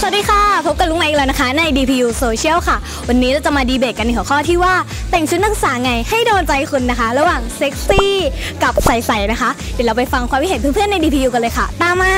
วัสดีค่ะพบกับลุงไมค์อีกแล้วนะคะใน DPU Social ค่ะวันนี้เราจะมาดีเบตกันในหัวข้อที่ว่าแต่งชุดนักศึกษาไงให้โดนใจคุณนะคะระหว่างเซ็กซี่กับใสๆนะคะเดี๋ยวเราไปฟังความคิดเห็นเพื่อนๆใน DPU กันเลยค่ะตามมา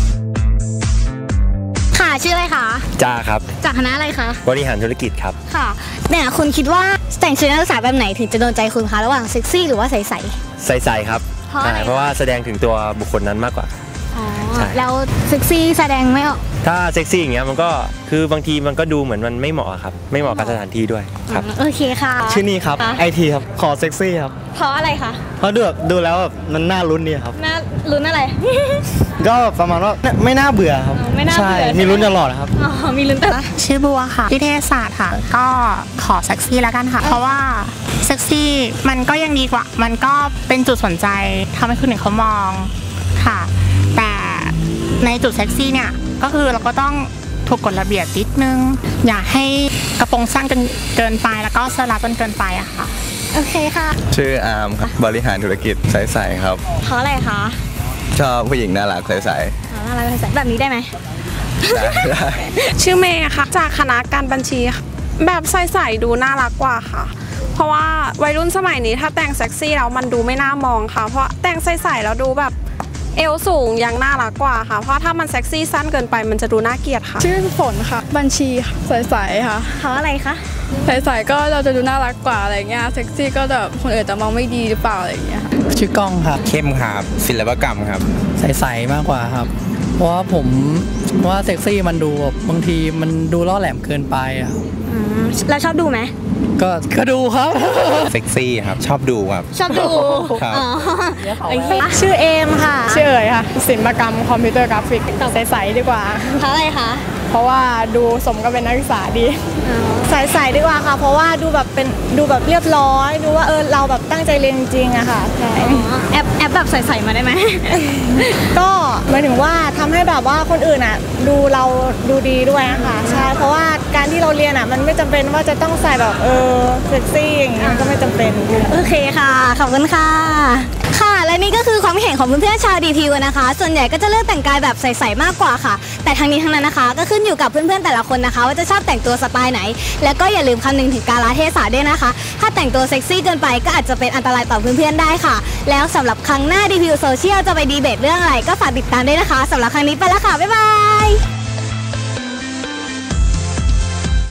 ค่ะชื่ออะไรคะจ้าครับจากคณะอะไรคะบริหารธุรกิจครับค่ะเนี่ยคุณคิดว่าแต่งชุดนักศึกษาแบบไหนถึงจะโดนใจคุณคะระหว่างเซ็กซี่หรือว่าใสๆใสๆครับเพราะว่าแสดงถึงตัวบุคคลนั้นมากกว่าแล้วเซ็กซี่แสดงไม่ออกถ้าเซ็กซี่อย่างเงี้ยมันก็คือบางทีมันก็ดูเหมือนมันไม่เหมาะครับไม่เหมาะกับสถานที่ด้วยครับโอเคค่ะชื่อนี้ครับไอทีครับขอเซ็กซี่ครับเพราะอะไรคะเพราะดูแล้วแบบมันน่าลุ้นดีครับน่าลุ้นอะไรก็ประมาณว่าไม่น่าเบื่อครับใช่มีลุ้นตลอดครับมีลุ้นตลอดชื่อบัวค่ะนิเทศศาสตร์ค่ะก็ขอเซ็กซี่แล้วกันค่ะเพราะว่าเซ็กซี่มันก็ยังดีกว่ามันก็เป็นจุดสนใจทำให้คนอื่นเขามองค่ะแต่ในจุดเซ็กซี่เนี่ยก็คือเราก็ต้องถูกกฎระเบียบนิดนึงอย่าให้กระโปรงสั้นจนเกินไปแล้วก็สลับจนเกินไปอะค่ะโอเคค่ะชื่ออาร์มครับบริหารธุรกิจใสๆครับเพราะอะไรคะชอบผู้หญิงน่ารักใสๆน่ารักใสๆแบบนี้ได้ไหมได้ชื่อเมย์ค่ะจากคณะการบัญชีแบบใสๆดูน่ารักกว่าค่ะเพราะว่าวัยรุ่นสมัยนี้ถ้าแต่งเซ็กซี่แล้วมันดูไม่น่ามองค่ะเพราะแต่งใสๆแล้วดูแบบเอวสูงยังน่ารักกว่าค่ะเพราะถ้ามันเซ็กซี่สั้นเกินไปมันจะดูน่าเกลียดค่ะชื่อฝนค่ะบัญชีใสๆค่ะเพราะอะไรคะใสๆก็เราจะดูน่ารักกว่าอะไรเงี้ยเซ็กซี่ก็จะคนอื่นจะมองไม่ดีหรือเปล่าอะไรเงี้ยชื่อกล้องครับเข้มครับศิลปกรรมครับใสๆมากกว่าครับเพราะว่าผมว่าเซ็กซี่มันดูบางทีมันดูล่อแหลมเกินไปอ่ะแล้วชอบดูไหมก็ดูครับเซ็กซี่ครับชอบดูครับชอบดูชื่อเอมค่ะชื่อเอ๋ยค่ะศิลปกรรมคอมพิวเตอร์กราฟิกใสๆดีกว่าเพราะอะไรคะเพราะว่าดูสมกับเป็นนักศึกษาดีใสๆดีกว่าค่ะเพราะว่าดูแบบเรียบร้อยดูว่าเราแบบตั้งใจเรียนจริงอะค่ะใช่แอปแบบใสๆมาได้ไหมก็หมายถึงว่าทำให้แบบว่าคนอื่นอะดูเราดูดีด้วยค่ะใช่เพราะว่าการที่เราเรียนอะมันไม่จำเป็นว่าจะต้องใส่แบบเซ็กซี่อย่างเงี้ยก็ไม่จำเป็นโอเคค่ะขอบคุณค่ะค่ะและนี่ก็คือความเห็นของเพื่อนๆชาวDPUนะคะส่วนใหญ่ก็จะเลือกแต่งกายแบบใสๆมากกว่าค่ะแต่ทั้งนี้ทั้งนั้นนะคะก็ขึ้นอยู่กับเพื่อนๆแต่ละคนนะคะว่าจะชอบแต่งตัวสไตล์ไหนแล้วก็อย่าลืมคำนึงถึงกาลเทศะด้วยนะคะถ้าแต่งตัวเซ็กซี่เกินไปก็อาจจะเป็นอันตรายต่อเพื่อนๆได้ค่ะแล้วสำหรับครั้งหน้าDPU Socialจะไปดีเบตเรื่องอะไรก็ฝากติดตามด้วยนะคะสำหรับครั้งนี้ไปแล้วค่ะบ๊ายบาย